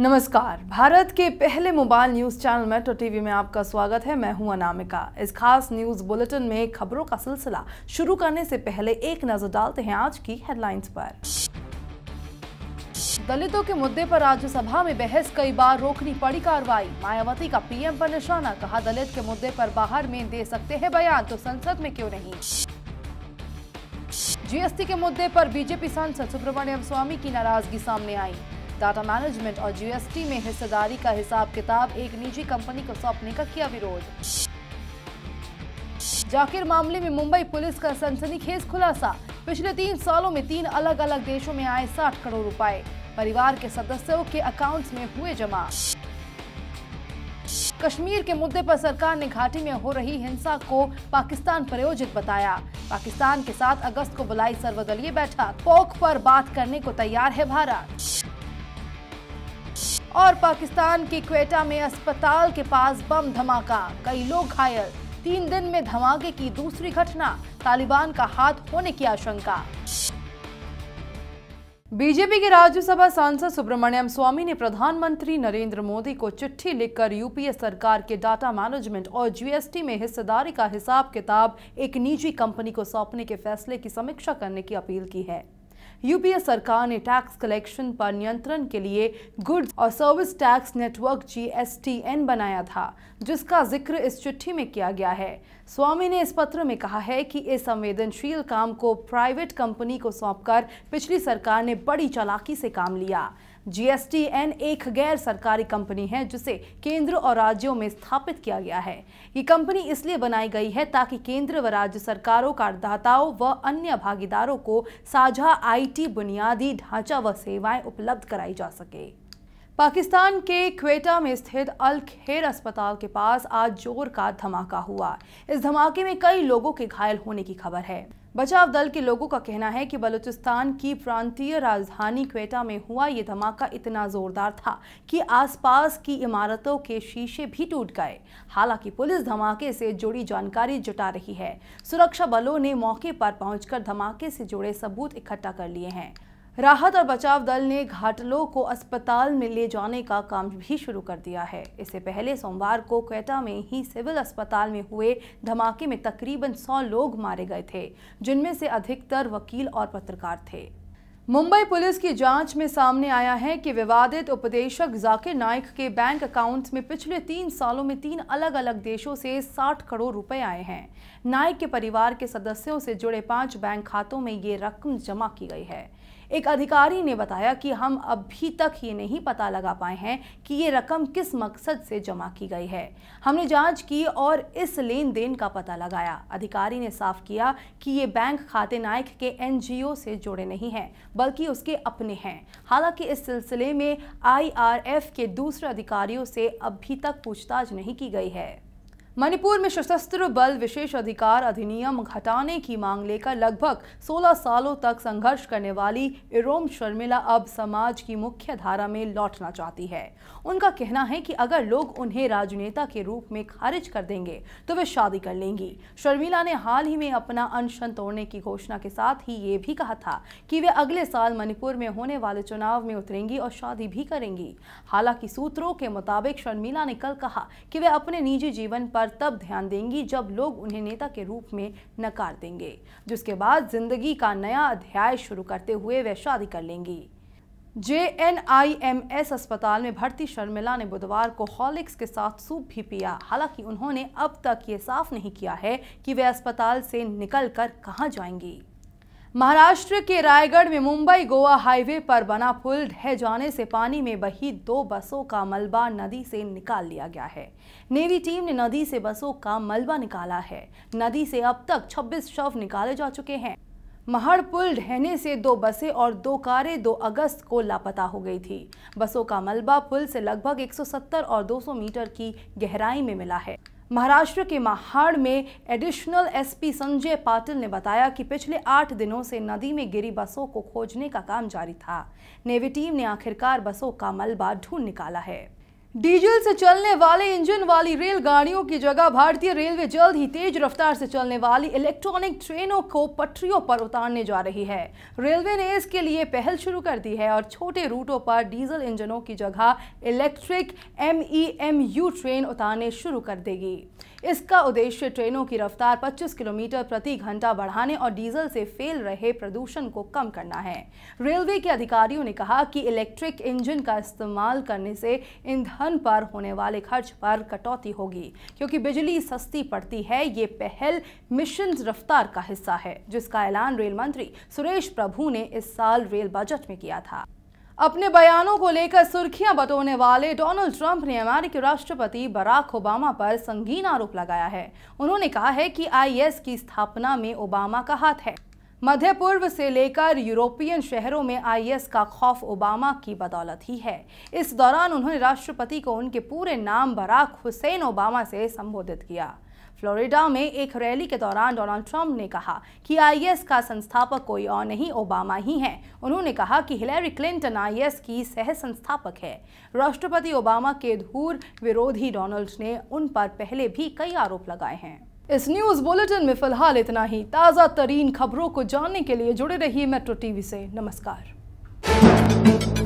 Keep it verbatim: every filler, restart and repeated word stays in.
नमस्कार, भारत के पहले mobile news channel metro TV में आपका स्वागत है। मैं हूं अनामिका। इस खास न्यूज बुलेटिन में खबरों का सिलसिला शुरू करने से पहले एक नजर डालते हैं आज की हेडलाइंस पर। दलितों के मुद्दे पर राज्यसभा में बहस, कई बार रोकनी पड़ी कार्रवाई। मायावती का पीएम पर निशाना, कहा दलित के मुद्दे पर बाहर में दे सकते हैं बयान तो संसद में क्यों नहीं। जीएसटी के मुद्दे पर बीजेपी सांसद सुब्रमण्यम स्वामी की नाराजगी सामने आई। डाटा मैनेजमेंट और जीएसटी में हिस्सेदारी का हिसाब किताब एक निजी कंपनी को सौंपने का किया विरोध। जाकिर मामले में मुंबई पुलिस का सनसनीखेज खुलासा, पिछले तीन सालों में तीन अलग अलग देशों में आए साठ करोड़ रुपए, परिवार के सदस्यों के अकाउंट्स में हुए जमा। कश्मीर के मुद्दे पर सरकार ने घाटी में हो रही हिंसा को पाकिस्तान प्रायोजित बताया। पाकिस्तान के साथ अगस्त को बुलाई सर्वदलीय बैठक, पोक पर बात करने को तैयार है भारत। और पाकिस्तान के क्वेटा में अस्पताल के पास बम धमाका, कई लोग घायल। तीन दिन में धमाके की दूसरी घटना, तालिबान का हाथ होने की आशंका। बीजेपी के राज्यसभा सांसद सुब्रमण्यम स्वामी ने प्रधानमंत्री नरेंद्र मोदी को चिट्ठी लिखकर यूपीए सरकार के डाटा मैनेजमेंट और जीएसटी में हिस्सेदारी का हिसाब किताब एक निजी कंपनी को सौंपने के फैसले की समीक्षा करने की अपील की है। यूपीए सरकार ने टैक्स कलेक्शन पर नियंत्रण के लिए गुड्स और service tax network G S T N बनाया था, जिसका जिक्र इस चिट्ठी में किया गया है। स्वामी ने इस पत्र में कहा है कि इस संवेदनशील काम को प्राइवेट कंपनी को सौंपकर पिछली सरकार ने बड़ी चालाकी से काम लिया। जी एस टी एन एक गैर सरकारी कंपनी है जिसे केंद्र और राज्यों में स्थापित किया गया है। ये कंपनी इसलिए बनाई गई है ताकि केंद्र व राज्य सरकारों, करदाताओं व अन्य भागीदारों को साझा आईटी बुनियादी ढांचा व सेवाएं उपलब्ध कराई जा सके। पाकिस्तान के क्वेटा में स्थित अल खैर अस्पताल के पास आज जोर का धमाका हुआ। इस धमाके में कई लोगों के घायल होने की खबर है। बचाव दल के लोगों का कहना है कि बलूचिस्तान की प्रांतीय राजधानी क्वेटा में हुआ ये धमाका इतना जोरदार था कि आसपास की इमारतों के शीशे भी टूट गए। हालांकि पुलिस धमाके से जुड़ी जानकारी जुटा रही है। सुरक्षा बलों ने मौके पर पहुंचकर धमाके से जुड़े सबूत इकट्ठा कर लिए हैं। राहत और बचाव दल ने घायलों को अस्पताल में ले जाने का काम भी शुरू कर दिया है। इससे पहले सोमवार को क्वेटा में ही सिविल अस्पताल में हुए धमाके में तकरीबन सौ लोग मारे गए थे, जिनमें से अधिकतर वकील और पत्रकार थे। मुंबई पुलिस की जांच में सामने आया है कि विवादित उपदेशक जाकिर नाइक के बैंक अकाउंट्स में पिछले तीन सालों में तीन अलग अलग देशों से साठ करोड़ रुपए आए हैं। नाइक के परिवार के सदस्यों से जुड़े पांच बैंक खातों में ये रकम जमा की गई है। एक अधिकारी ने बताया कि हम अभी तक ये नहीं पता लगा पाए हैं कि ये रकम किस मकसद से जमा की गई है। हमने जांच की और इस लेन देन का पता लगाया। अधिकारी ने साफ किया कि ये बैंक खाते नाइक के एनजीओ से जुड़े नहीं हैं, बल्कि उसके अपने हैं। हालांकि इस सिलसिले में आईआरएफ के दूसरे अधिकारियों से अभी तक पूछताछ नहीं की गई है। मणिपुर में सशस्त्र बल विशेष अधिकार अधिनियम हटाने की मांग लेकर लगभग सोलह सालों तक संघर्ष करने वाली इरोम शर्मिला अब समाज की मुख्य धारा में लौटना चाहती है। उनका कहना है कि अगर लोग उन्हें राजनेता के रूप में खारिज कर देंगे तो वे शादी कर लेंगी। शर्मिला ने हाल ही में अपना अनशन तोड़ने की घोषणा के साथ ही ये भी कहा था कि वे अगले साल मणिपुर में होने वाले चुनाव में उतरेंगी और शादी भी करेंगी। हालांकि सूत्रों के मुताबिक शर्मिला ने कल कहा कि वे अपने निजी जीवन पर तब ध्यान देंगी जब लोग उन्हें नेता के रूप में नकार देंगे, जिसके बाद जिंदगी का नया अध्याय शुरू करते हुए वे शादी कर लेंगी। J N I M S अस्पताल में भर्ती शर्मिला ने बुधवार को हॉर्लिक्स के साथ सूप भी पिया। हालांकि उन्होंने अब तक ये साफ नहीं किया है कि वे अस्पताल से निकलकर कहां जाएंगी। महाराष्ट्र के रायगढ़ में मुंबई गोवा हाईवे पर बना पुल ढह जाने से पानी में बही दो बसों का मलबा नदी से निकाल लिया गया है। नेवी टीम ने नदी से बसों का मलबा निकाला है। नदी से अब तक छब्बीस शव निकाले जा चुके हैं। महड़ पुल ढहने से दो बसें और दो कारें दो अगस्त को लापता हो गई थी। बसों का मलबा पुल से लगभग एक सौ सत्तर और दो सौ मीटर की गहराई में मिला है। महाराष्ट्र के महाड़ में एडिशनल एसपी संजय पाटिल ने बताया कि पिछले आठ दिनों से नदी में गिरी बसों को खोजने का काम जारी था। नेवी टीम ने आखिरकार बसों का मलबा ढूंढ निकाला है। डीजल से चलने वाले इंजन वाली रेलगाड़ियों की जगह भारतीय रेलवे जल्द ही तेज रफ्तार से चलने वाली इलेक्ट्रॉनिक ट्रेनों को पटरियों पर उतारने जा रही है। रेलवे ने इसके लिए पहल शुरू कर दी है और छोटे रूटों पर डीजल इंजनों की जगह electric M E M U train उतारने शुरू कर देगी। इसका उद्देश्य ट्रेनों की रफ्तार पच्चीस किलोमीटर प्रति घंटा बढ़ाने और डीजल से फैल रहे प्रदूषण को कम करना है। रेलवे के अधिकारियों ने कहा कि इलेक्ट्रिक इंजन का इस्तेमाल करने से ईंधन पर होने वाले खर्च पर कटौती होगी, क्योंकि बिजली सस्ती पड़ती है। ये पहल मिशन रफ्तार का हिस्सा है, जिसका ऐलान रेल मंत्री सुरेश प्रभु ने इस साल रेल बजट में किया था। अपने बयानों को लेकर सुर्खियां बटोरने वाले डोनाल्ड ट्रंप ने अमेरिकी राष्ट्रपति बराक ओबामा पर संगीन आरोप लगाया है। उन्होंने कहा है कि आई एस की स्थापना में ओबामा का हाथ है। मध्य पूर्व से लेकर यूरोपियन शहरों में आई एस का खौफ ओबामा की बदौलत ही है। इस दौरान उन्होंने राष्ट्रपति को उनके पूरे नाम बराक हुसैन ओबामा से संबोधित किया। फ्लोरिडा में एक रैली के दौरान डोनाल्ड ट्रंप ने कहा कि आई एस का संस्थापक कोई और नहीं, ओबामा ही है। उन्होंने कहा कि हिलेरी क्लिंटन आई एस की सह संस्थापक है। राष्ट्रपति ओबामा के धूर विरोधी डोनाल्ड ने उन पर पहले भी कई आरोप लगाए हैं। इस न्यूज बुलेटिन में फिलहाल इतना ही। ताज़ा तरीन खबरों को जानने के लिए जुड़े रहिए मेट्रो टीवी से। नमस्कार।